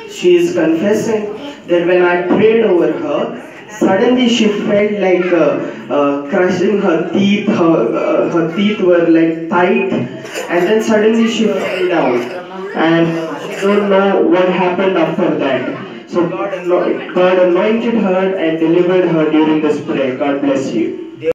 she is confessing that when I prayed over her, suddenly she felt like crushing her teeth. Her teeth were like tight, and then suddenly she fell down, and she don't know what happened after that. So God anointed her and delivered her during this prayer. God bless you.